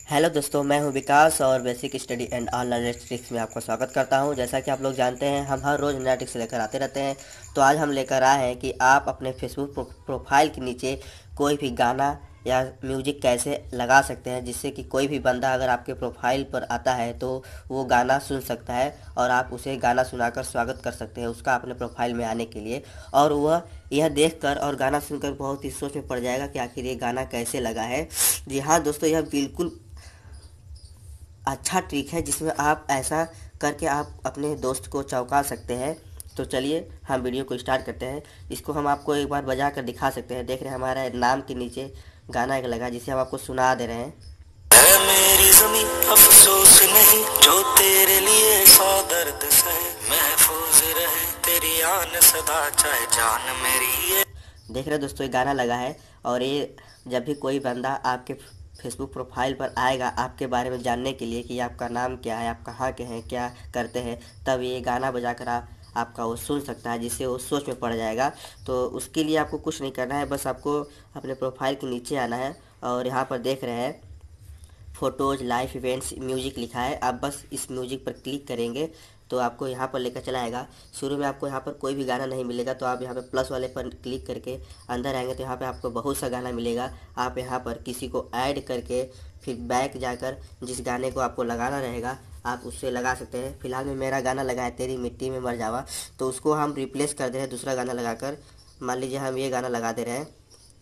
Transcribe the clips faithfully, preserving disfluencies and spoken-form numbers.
Hello दोस्तों, मैं हूं विकास और basic study and online tricks में आपका स्वागत करता हूं। जैसा कि आप लोग जानते हैं, हम हर रोज़ नया ट्रिक्स लेकर आते रहते हैं। तो आज हम लेकर आए हैं कि आप अपने फेसबुक प्रो, प्रोफाइल के नीचे कोई भी गाना या म्यूजिक कैसे लगा सकते हैं, जिससे कि कोई भी बंदा अगर आपके प्रोफाइल पर आता है तो वो गाना सुन सकता है और आप उसे गाना सुनाकर स्वागत कर सकते हैं उसका अपने प्रोफाइल में आने के लिए। और वह यह देखकर और गाना सुनकर बहुत ही सोच में पड़ जाएगा कि आखिर ये गाना कैसे लगा है। जी हाँ दोस्तों, यह बिल्कुल अच्छा ट्रिक है जिसमें आप ऐसा करके आप अपने दोस्त को चौंका सकते हैं। तो चलिए हम वीडियो को स्टार्ट करते हैं। इसको हम आपको एक बार बजा कर दिखा सकते हैं। देख रहे हैं हमारा नाम के नीचे गाना एक लगा जिसे हम आपको सुना दे रहे हैं। है मेरी ज़मीं अफसोस नहीं, जो तेरे लिए सौ दर्द सहे, महफूज रहे तेरी आन सदा, चाहे जान मेरी ये। देख रहे हैं दोस्तों, ये गाना लगा है और ये जब भी कोई बंदा आपके फेसबुक प्रोफाइल पर आएगा आपके बारे में जानने के लिए कि आपका नाम क्या है, आप कहाँ के हैं, क्या करते हैं, तब ये गाना बजाकर आप आपका वो सुन सकता है, जिससे वो सोच में पड़ जाएगा। तो उसके लिए आपको कुछ नहीं करना है, बस आपको अपने प्रोफाइल के नीचे आना है और यहाँ पर देख रहे हैं फ़ोटोज़, लाइव इवेंट्स, म्यूजिक लिखा है। आप बस इस म्यूजिक पर क्लिक करेंगे तो आपको यहाँ पर लेकर चला आएगा। शुरू में आपको यहाँ पर कोई भी गाना नहीं मिलेगा, तो आप यहाँ पर प्लस वाले पर क्लिक करके अंदर आएंगे तो यहाँ पे आपको बहुत सा गाना मिलेगा। आप यहाँ पर किसी को ऐड करके फिर बैक जाकर जिस गाने को आपको लगाना रहेगा आप उससे लगा सकते हैं। फिलहाल में मेरा गाना लगा है तेरी मिट्टी में मर जावा, तो उसको हम रिप्लेस कर दे रहे हैं दूसरा गाना लगाकर। मान लीजिए हम ये गाना लगा दे रहे हैं।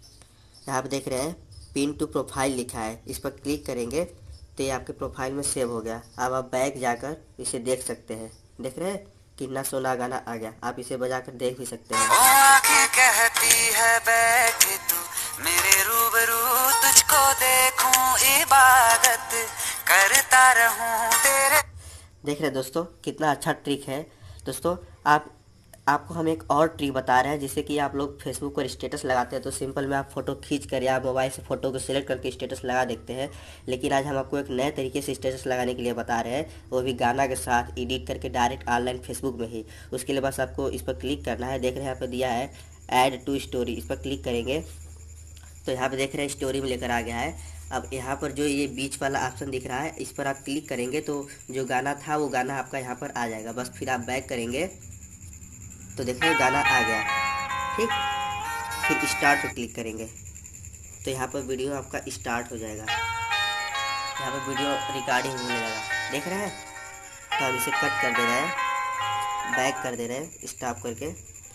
यहाँ पे देख रहे हैं पिन टू प्रोफाइल लिखा है, इस पर क्लिक करेंगे तो ये आपके प्रोफाइल में सेव हो गया। अब आप बैक जाकर इसे देख सकते हैं। देख रहे हैं कितना सोना गाना आ गया। आप इसे बजाकर देख भी सकते हैं। ओ आँखें कहती है बैठ तू मेरे रूबरू, तुझको देखूं इबादत करता रहूं तेरे। देख रहे हैं दोस्तों कितना अच्छा ट्रिक है। दोस्तों आप आपको हम एक और ट्रिक बता रहे हैं, जिससे कि आप लोग फेसबुक पर स्टेटस लगाते हैं तो सिंपल में आप फ़ोटो खींच कर या मोबाइल से फ़ोटो को सिलेक्ट करके स्टेटस लगा देखते हैं। लेकिन आज हम आपको एक नए तरीके से स्टेटस लगाने के लिए बता रहे हैं, वो भी गाना के साथ एडिट करके डायरेक्ट ऑनलाइन फेसबुक में ही। उसके लिए बस आपको इस पर क्लिक करना है। देख रहे हैं यहाँ पर दिया है ऐड टू स्टोरी, इस पर क्लिक करेंगे तो यहाँ पे देख रहे हैं स्टोरी में लेकर आ गया है। अब यहाँ पर जो ये बीच वाला ऑप्शन दिख रहा है, इस पर आप क्लिक करेंगे तो जो गाना था वो गाना आपका यहाँ पर आ जाएगा। बस फिर आप बैक करेंगे तो देखिए गाना आ गया। ठीक, फिर स्टार्ट पे क्लिक करेंगे तो यहाँ पर वीडियो आपका स्टार्ट हो जाएगा। यहाँ पर वीडियो रिकॉर्डिंग होने लगा, देख रहे हैं। तो हम इसे कट कर दे रहे हैं, बैक कर दे रहे हैं स्टॉप करके।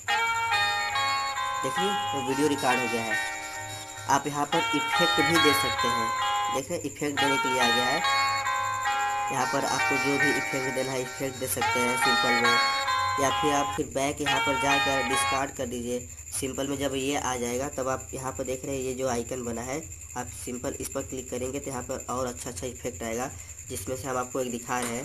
देखिए वो वीडियो रिकॉर्ड हो गया है। आप यहाँ पर इफेक्ट भी दे सकते हैं। देख रहे हैं इफेक्ट देने के लिए आ गया है। यहाँ पर आपको जो भी इफेक्ट देना है इफेक्ट दे सकते हैं सिंपल में, या फिर आप फिर बैक यहाँ पर जाकर डिस्कार्ड कर दीजिए। सिंपल में जब ये आ जाएगा तब आप यहाँ पर देख रहे हैं ये जो आइकन बना है, आप सिंपल इस पर क्लिक करेंगे तो यहाँ पर और अच्छा अच्छा इफेक्ट आएगा, जिसमें से हम आपको एक दिखा रहे हैं।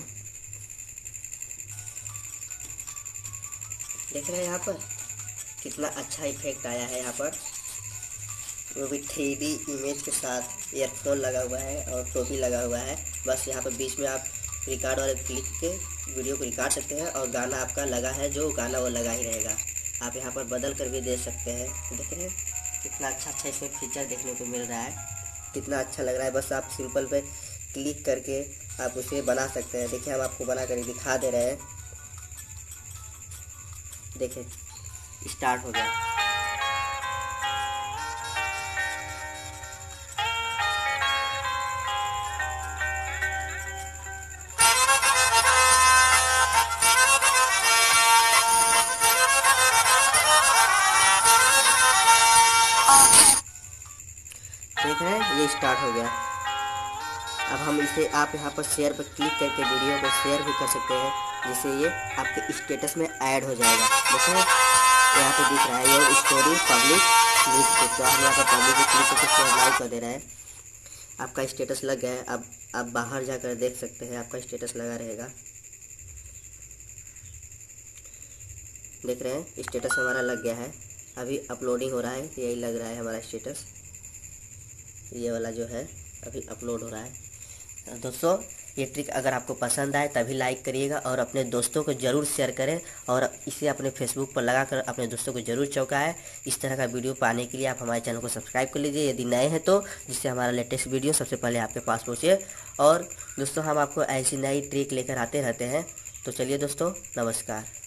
देख रहे हैं यहाँ पर कितना अच्छा इफेक्ट आया है। यहाँ पर वो भी थ्री डी इमेज के साथ ईयरफोन लगा हुआ है और टोपी लगा हुआ है। बस यहाँ पर बीच में आप रिकॉर्ड वाले क्लिक के वीडियो को रिकॉर्ड सकते हैं और गाना आपका लगा है, जो गाना वो लगा ही रहेगा। आप यहाँ पर बदल कर भी दे सकते हैं। देख रहे हैं कितना अच्छा अच्छा इसमें फीचर देखने को मिल रहा है, कितना अच्छा लग रहा है। बस आप सिंपल पे क्लिक करके आप उसे बना सकते हैं। देखिए हम आपको बना कर दिखा दे रहे हैं। देखिए स्टार्ट हो गया। देख रहे हैं ये स्टार्ट हो गया। अब हम इसे आप यहाँ पर शेयर पर क्लिक करके वीडियो को शेयर भी कर सकते हैं, जिससे ये आपके स्टेटस में ऐड हो जाएगा। देखो यहाँ पे दिख रहा है योर स्टोरी पब्लिक लिस्ट, तो हम यहाँ पर पब्लिक को क्लिक करके शेयर लाइव कर दे रहे हैं। आपका स्टेटस लग गया है। अब आप बाहर जाकर देख सकते हैं, आपका स्टेटस लगा रहेगा। देख रहे हैं स्टेटस हमारा लग गया है। अभी अपलोडिंग हो रहा है, यही लग रहा है हमारा स्टेटस। ये वाला जो है अभी अपलोड हो रहा है। दोस्तों ये ट्रिक अगर आपको पसंद आए तभी लाइक करिएगा और अपने दोस्तों को ज़रूर शेयर करें और इसे अपने फेसबुक पर लगाकर अपने दोस्तों को ज़रूर चौंकाएं। इस तरह का वीडियो पाने के लिए आप हमारे चैनल को सब्सक्राइब कर लीजिए यदि नए हैं तो, जिससे हमारा लेटेस्ट वीडियो सबसे पहले आपके पास पहुँचे। और दोस्तों हम आपको ऐसी नई ट्रिक लेकर आते रहते हैं। तो चलिए दोस्तों, नमस्कार।